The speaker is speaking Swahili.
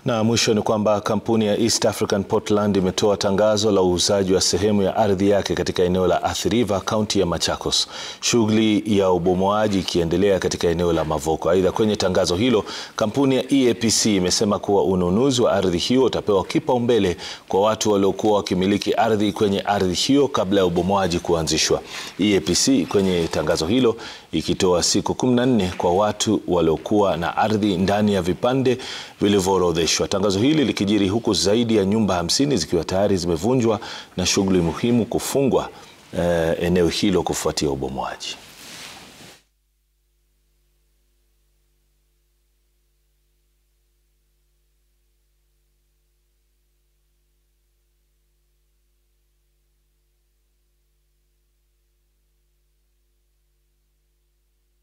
Na mwisho ni kwamba kampuni ya East African Portland imetoa tangazo la uuzaji wa sehemu ya ardhi yake katika eneo la Athi River, kaunti ya Machakos. Shughuli ya ubomoaji ikiendelea katika eneo la Mavoko. Aidha, kwenye tangazo hilo, kampuni ya EAPC imesema kuwa ununuzi wa ardhi hiyo utapewa kipaumbele kwa watu waliokuwa wakimiliki ardhi kwenye ardhi hiyo kabla ya ubomoaji kuanzishwa. EAPC kwenye tangazo hilo ikitoa siku 14 kwa watu waliokuwa na ardhi ndani ya vipande vilivyoorodheshwa. Tangazo hili likijiri huku zaidi ya nyumba 50 zikiwa tayari zimevunjwa na shughuli muhimu kufungwa eneo hilo kufuatia ubomoaji.